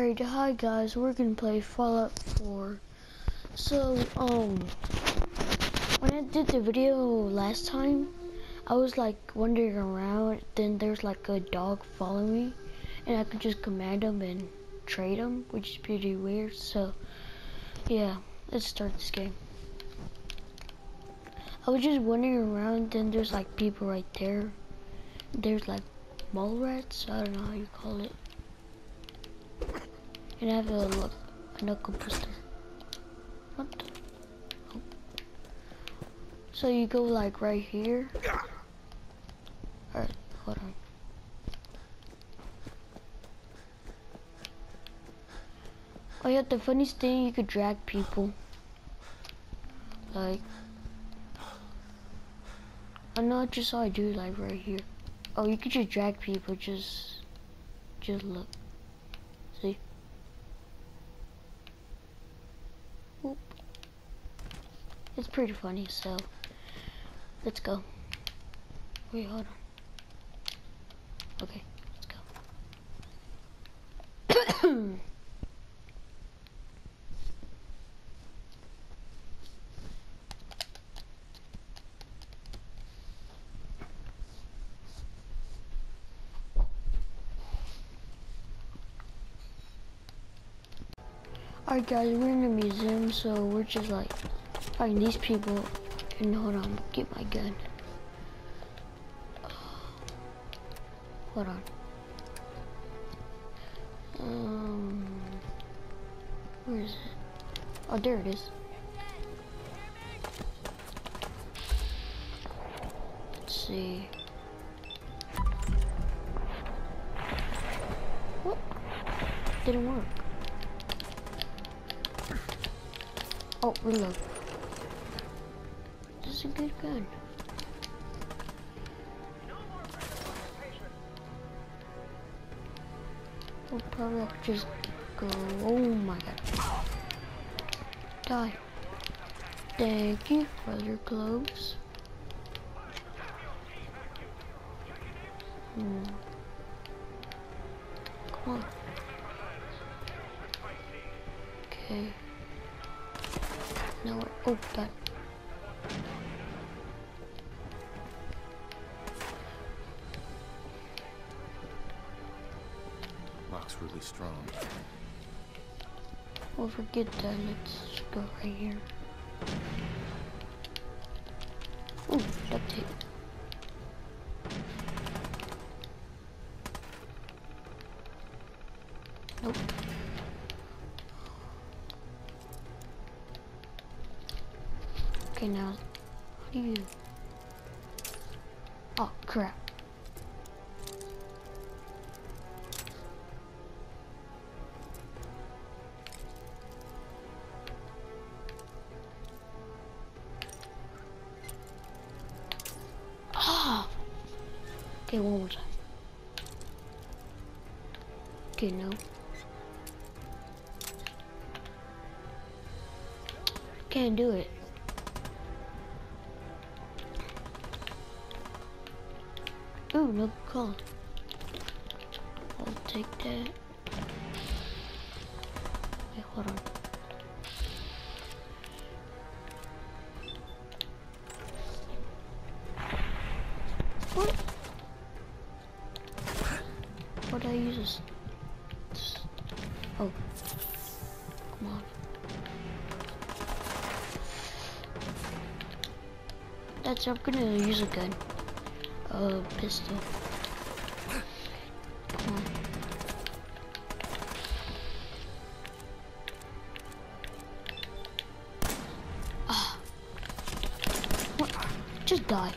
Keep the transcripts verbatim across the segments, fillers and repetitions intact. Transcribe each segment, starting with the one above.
Alright, hi guys, we're gonna play Fallout four. So, um, when I did the video last time, I was like wandering around, then there's like a dog following me, and I could just command him and trade him, which is pretty weird. So, yeah, let's start this game. I was just wandering around, then there's like people right there. There's like mole rats, I don't know how you call it. And I have a look, a knuckle blister. What the? Oh. So you go like right here. Alright, hold on. Oh yeah, the funniest thing, you could drag people. Like, I know, just saw I do like right here. Oh, you could just drag people, just, just look. See? Oop. It's pretty funny, so let's go. Wait, hold on. Okay, let's go. Alright guys, we're in a museum, so we're just like fighting these people. And hold on, get my gun. Hold on. Um, where is it? Oh, there it is. Let's see. What? Didn't work. Oh, reload. This is a good gun. We'll probably have to just go. Oh my god. Die. Thank you for your clothes. Hmm. Come on. Okay. Now we're open. Lock's really strong. Well, forget that. Let's go right here. Ooh, duct tape. Nope. Okay, now, how do you... Oh, crap. Ah! Okay, one more time. Okay, no. Can't do it. Ooh, no call. I'll take that. Wait, hold on. What? What did I use this? this? Oh. Come on. That's, I'm gonna use a gun. A pistol. Come on. Ah. What? Just die.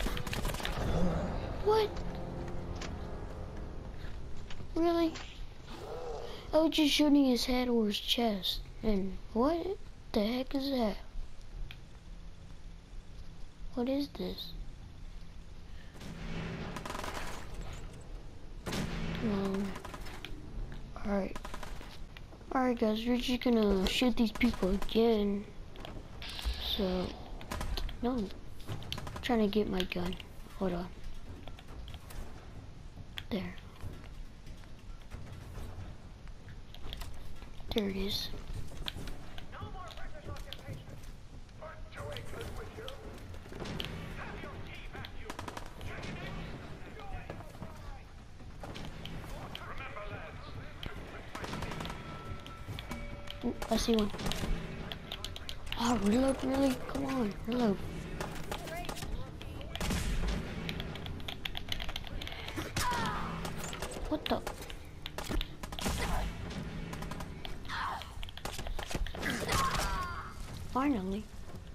What? Really? I was just shooting his head or his chest. And what the heck is that? What is this? Um, alright. Alright guys, we're just gonna shoot these people again. So, no. I'm trying to get my gun. Hold on. There. There it is. Ooh, I see one. Oh, reload, really? Come on, reload. What the? Finally.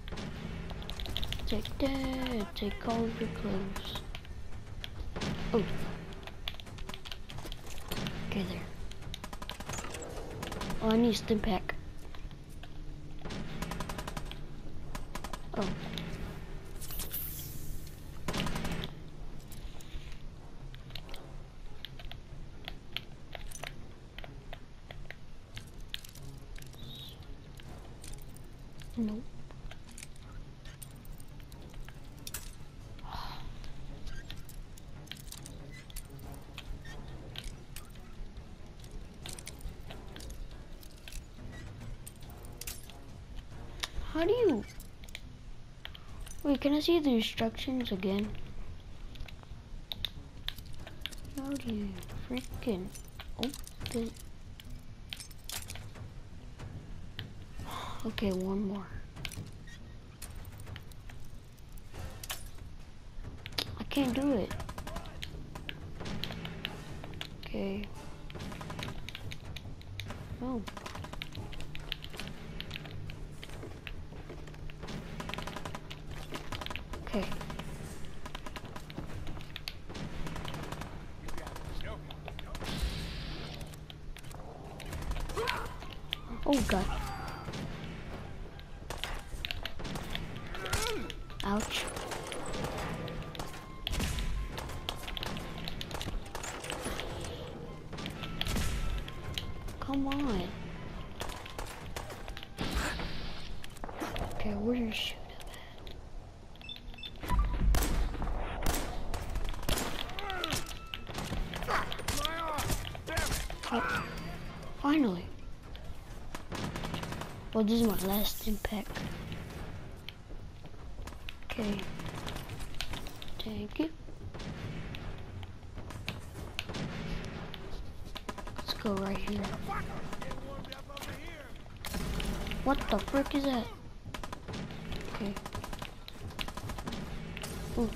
Take that, take all of your clothes. Oh. Okay, there. Oh, I need a stim pack. Oh. Nope. How do you... Wait, can I see the instructions again? How do you freaking open... Okay, one more. I can't do it. Okay. Oh. Okay. Oh god. Ouch. Come on. Okay, where do you shoot him at? Oh, finally. Well, this is my last impact. Okay. Thank you. Let's go right here. What the frick is that? Okay. Ooh.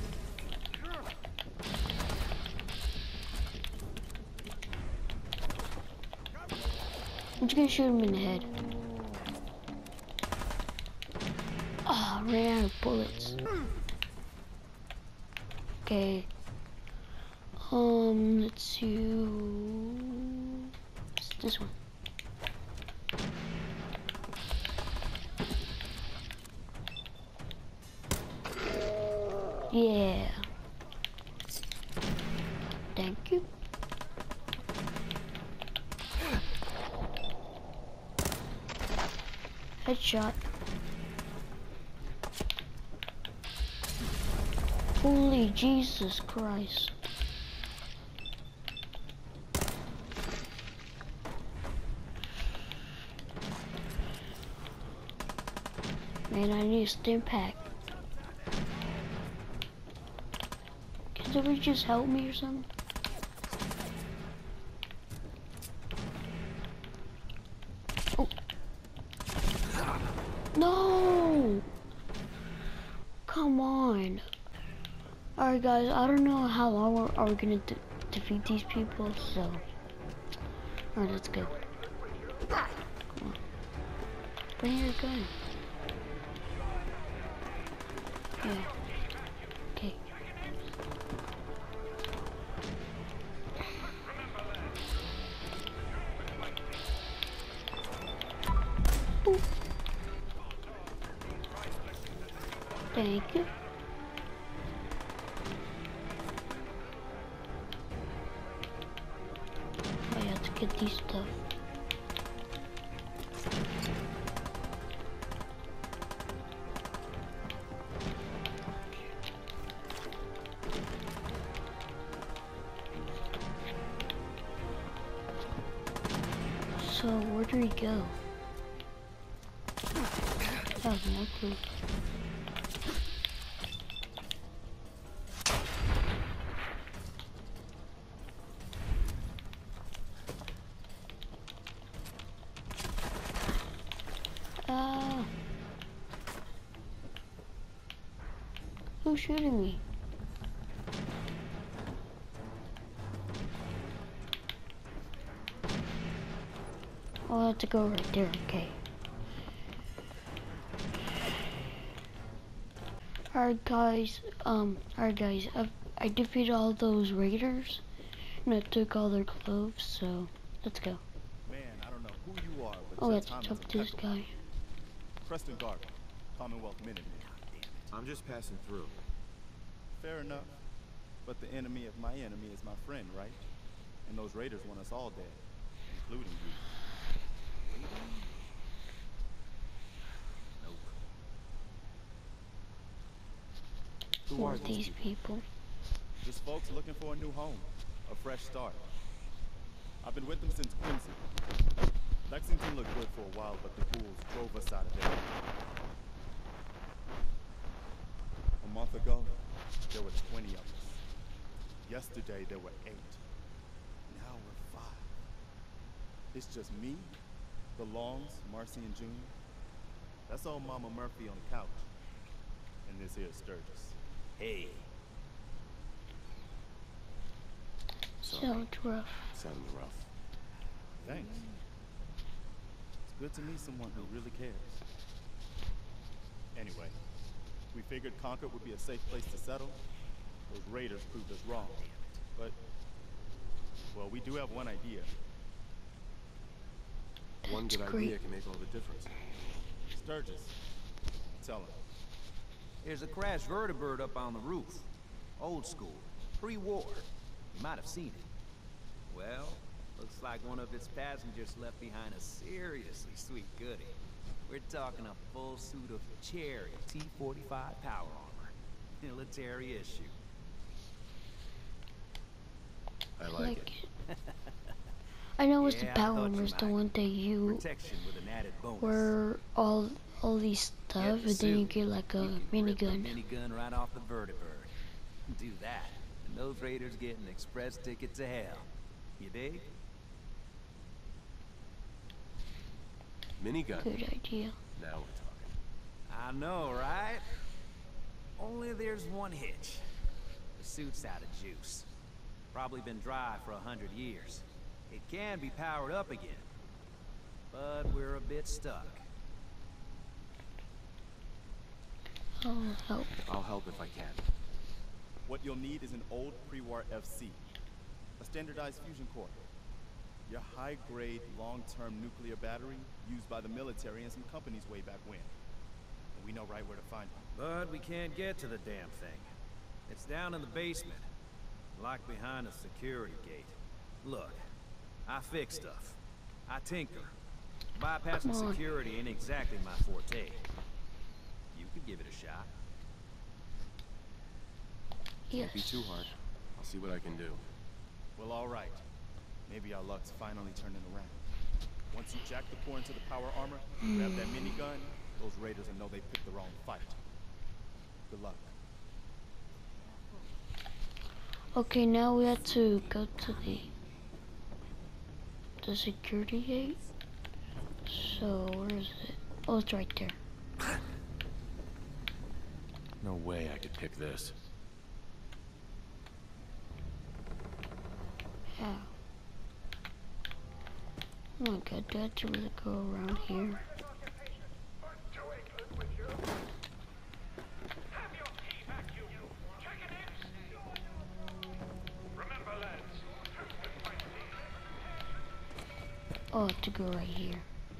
I'm just gonna shoot him in the head. Oh, I ran out of bullets. Okay. Um, let's see. It's this one. Yeah. Thank you. Headshot. Holy Jesus Christ. Man, I need a stim pack. Can somebody just help me or something? Oh. No! Come on. Alright guys, I don't know how long we're, are we gonna de defeat these people, so... Alright, let's go. Come on. Bring your gun. Yeah. Okay. Ooh. Thank you. I have to get these stuff. So where do we go? I have no clue. Ah! Who's shooting me? Oh, I have to go right there, okay. Alright guys, um, alright guys, I, I defeated all those raiders, and I took all their clothes, so, let's go. Man, I don't know who you are, but Oh, I your have time to is talk to this impeccable. guy. Preston Garvey, Commonwealth Minuteman. I'm just passing through. Fair enough. But the enemy of my enemy is my friend, right? And those raiders want us all dead, including you. Nope. Who Who are are these these people? Just folks looking for a new home, a fresh start. I've been with them since Quincy. Lexington looked good for a while, but the ghouls drove us out of there. A month ago, there were twenty of us. Yesterday, there were eight. Now we're five. It's just me, the Longs, Marcy and June. That's old Mama Murphy on the couch. And this here is Sturgis. Hey. Sounds rough. Sounds rough. Thanks. It's good to meet someone who really cares. Anyway, we figured Concord would be a safe place to settle. Those raiders proved us wrong. But, well, we do have one idea. One That's good great. idea can make all the difference. Sturgis, tell him. There's a crashed vertibird up on the roof. Old school. Pre-war. You might have seen it. Well, looks like one of its passengers left behind a seriously sweet goodie. We're talking a full suit of Cherry T forty-five power armor. Military issue. I like, Like it. it. I know it's Yeah, the I power thought you armor's the might. one that you Protection with an added bonus. wear all all these Get stuff, the and then you suit. get like a You can rip the minigun. minigun right off the vertibird. Do that, and those raiders get an express ticket to hell. You dig? Minigun. Good idea. Now we're talking. I know, right? Only there's one hitch. The suit's out of juice. Probably been dry for a hundred years. It can be powered up again, but we're a bit stuck. I'll help. I'll help if I can. What you'll need is an old pre-war F C, a standardized fusion core, your high-grade, long-term nuclear battery used by the military and some companies way back when. And we know right where to find them. But we can't get to the damn thing. It's down in the basement, locked behind a security gate. Look, I fix stuff. I tinker. Bypassing Come on. security ain't exactly my forte. You could give it a shot. Yes. Don't be too hard. I'll see what I can do. Well, all right. Maybe our luck's finally turning around. Once you jack the core into the power armor, grab that minigun, those raiders will know they picked the wrong fight. Good luck. Okay, now we have to go to the the security gate. So where is it? Oh, it's right there. No way I could pick this. How? Oh my god, do I have to really go around here? Oh, I have to go right here.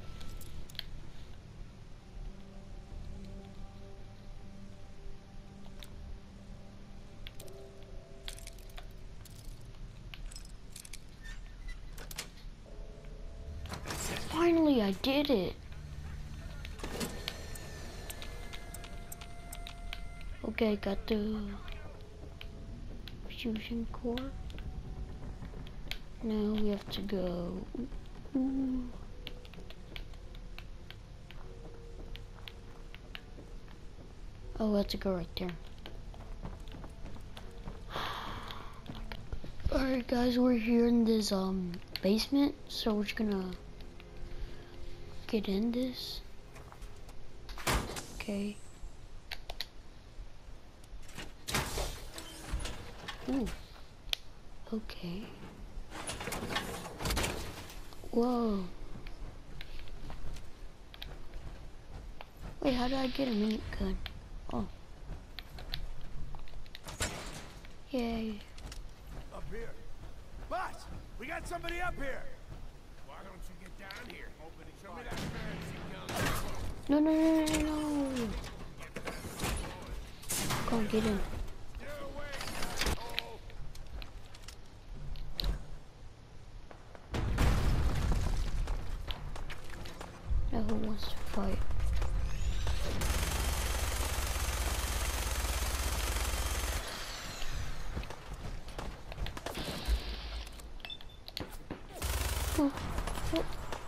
Finally, I did it. Okay, got the fusion core. Now we have to go. Ooh. Oh, that's a girl right there. Alright guys, we're here in this um basement, so we're just gonna get in this. Okay. Ooh. Okay. Whoa. Wait, how did I get a mini gun? Oh. Yay. Up here. Boss, we got somebody up here. Why don't you get down here? Open it. Show me that fancy gun. No, no, no, no, no. Go on, get in. Now who wants to fight? Oh, oh.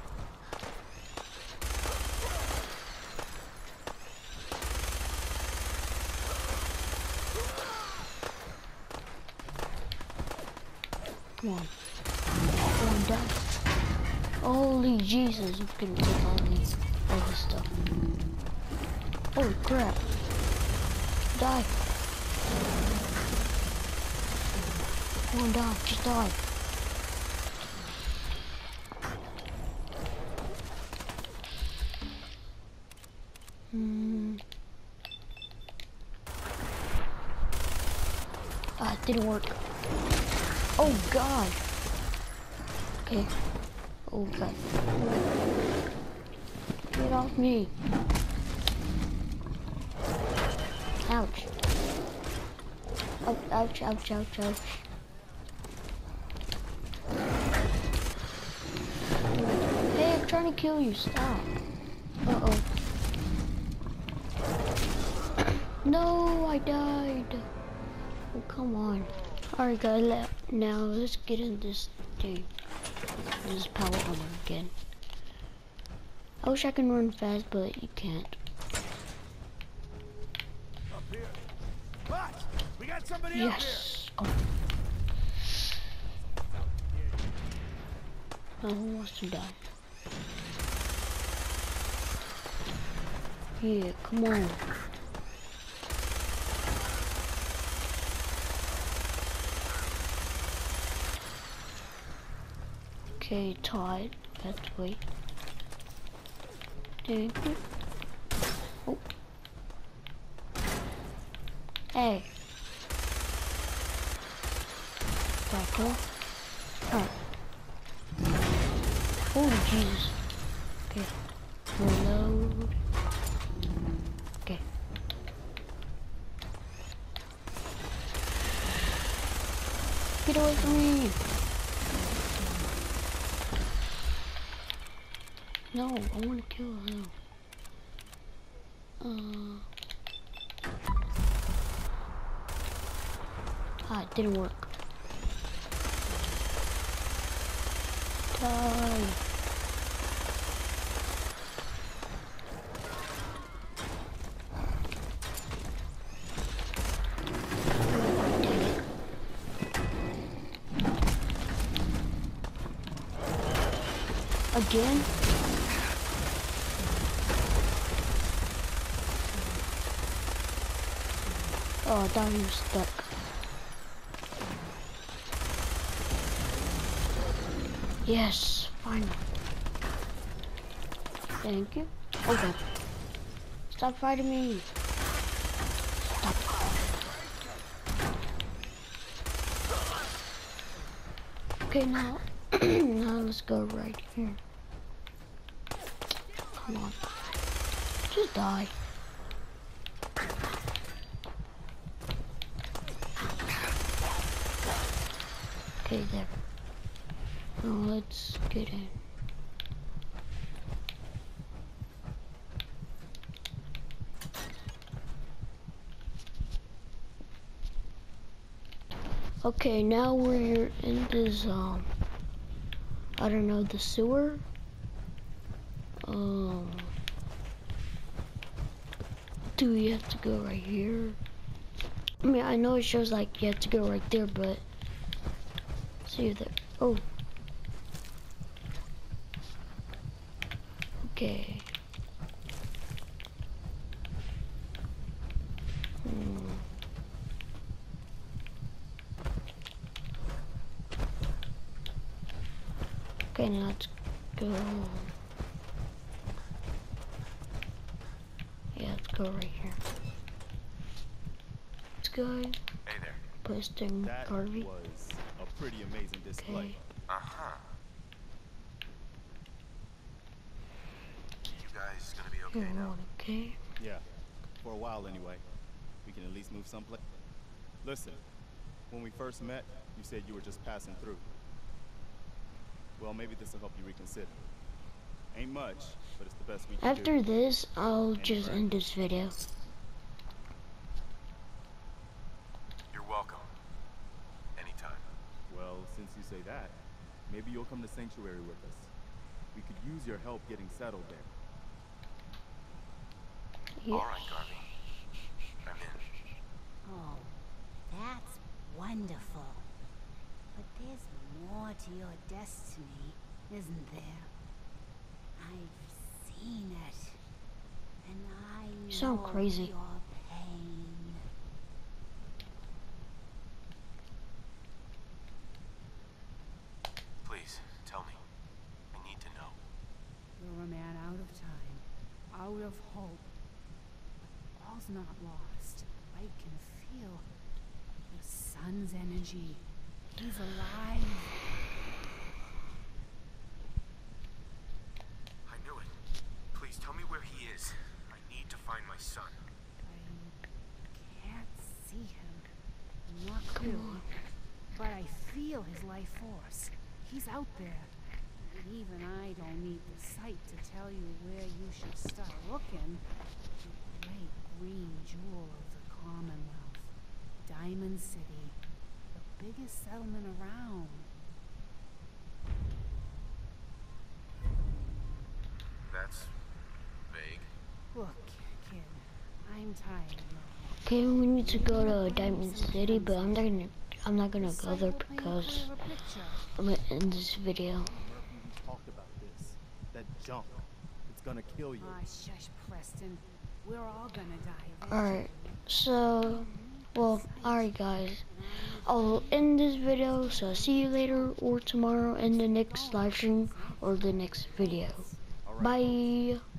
Come on. Come on, die. Holy Jesus, I'm gonna take all these, all this stuff. Holy crap. Die. Come on, die. Just die. Hmm. Ah, it didn't work. Oh God. Okay. Oh God. Get off me. Ouch. Ouch, ouch, ouch, ouch, ouch. Hey, I'm trying to kill you. Stop. Uh-oh. No, I died. Oh, come on. Alright guys, now let's get in this thing. This power armor again. I wish I could run fast, but you can't. Up here. Boss, we got somebody Yes. Oh. Now who wants to die? Yeah, come on. Okay, tied. Have to wait. Thank you. Oh. Hey. Back up. Oh. Holy Jesus. Okay. Reload. Okay. Get away from me. No, I want to kill him. Uh. Ah, it didn't work. Die. Again? Oh, I thought he was stuck. Yes, finally. Thank you. Okay. Stop fighting me. Stop. Okay, now, now let's go right here. Come on. Just die. Okay, there. Now let's get in. Okay, now we're in this, um, I don't know, the sewer. Um, Do you have to go right here? I mean, I know it shows like you have to go right there, but see there. Oh. Okay. Hmm. Okay, now let's go. Yeah, let's go right here. This guy. Hey there. Posting That Harvey. was a pretty amazing display. Okay. Uh-huh. You guys gonna be okay Here, now? one, okay. Yeah, for a while anyway. We can at least move someplace. Listen, when we first met, you said you were just passing through. Well, maybe this will help you reconsider. Ain't much, but it's the best we can After do. this, I'll just end this video. You're welcome. Anytime. Well, since you say that, maybe you'll come to Sanctuary with us. We could use your help getting settled there. Yeah. All right, Garvey. I'm in. Oh, that's wonderful. But there's more to your destiny, isn't there? I've seen it. And I know You sound crazy. your pain. Please, tell me. I need to know. You're a man out of time, out of hope. But all's not lost. I can feel the sun's energy. He's alive. I knew it. Please tell me where he is. I need to find my son. I can't see him. Not clearly. But I feel his life force. He's out there. And even I don't need the sight to tell you where you should start looking. The great green jewel of the Commonwealth. Diamond City. The biggest settlement around. That's vague. Look, kid, I'm tired now. Okay, we need to go to Diamond City, but I'm not gonna. I'm not gonna go Sight there will paint a because clearer picture. I'm gonna end this video. Murphy, we talked about this. That junk. It's gonna kill you. Ah, shush, Preston. We're all gonna die. Alright, so, well, alright guys. I'll end this video, so see you later or tomorrow in the next live stream or the next video. All right. Bye.